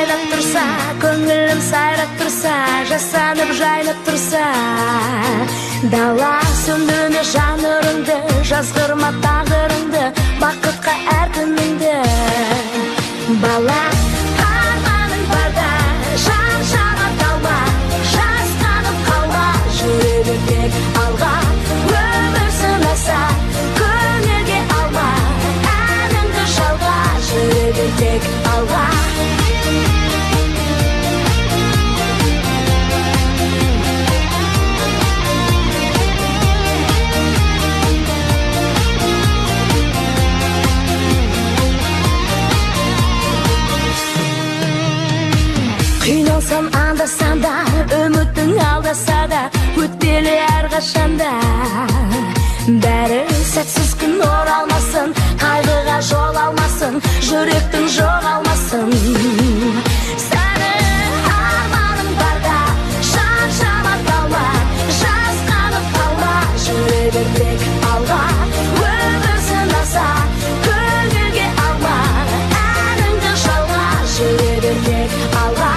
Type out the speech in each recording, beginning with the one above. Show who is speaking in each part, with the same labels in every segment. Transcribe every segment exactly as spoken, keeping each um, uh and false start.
Speaker 1: ойнап тұрса, көңілім сайрап тұрса, жасанып жайнап тұрса, дала сөндірме жан нұрыңды, жазғырма тағдырыңды, бақытқа әр күніңді. Бала, арманың барда, жан жаға талма, жасқанып қалма, жүре бер алға, өмір сынаса, көңілге алма, әніңді жалға, жүре бер алға. Қиналсам анда-санда, үміттің алдаса да, өтпелі әрқашанда. Бәрі сәтсіз күн оралмасын, қайғыға жол алмасын, жүректің жоғалмасын. Сәні арманың барда, жан жама талма, жасқанып қалма, жүре бер тек алға. Өмір сынаса, көңілге алма, әніңді жалға, жүре бер тек алға.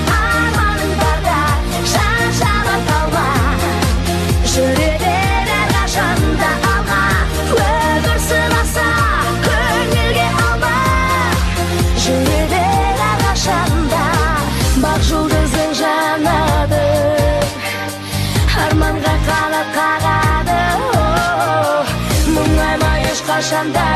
Speaker 1: Бақ жұлдызың жанады, арманға қанат қағады, мұңайма ешқашанда.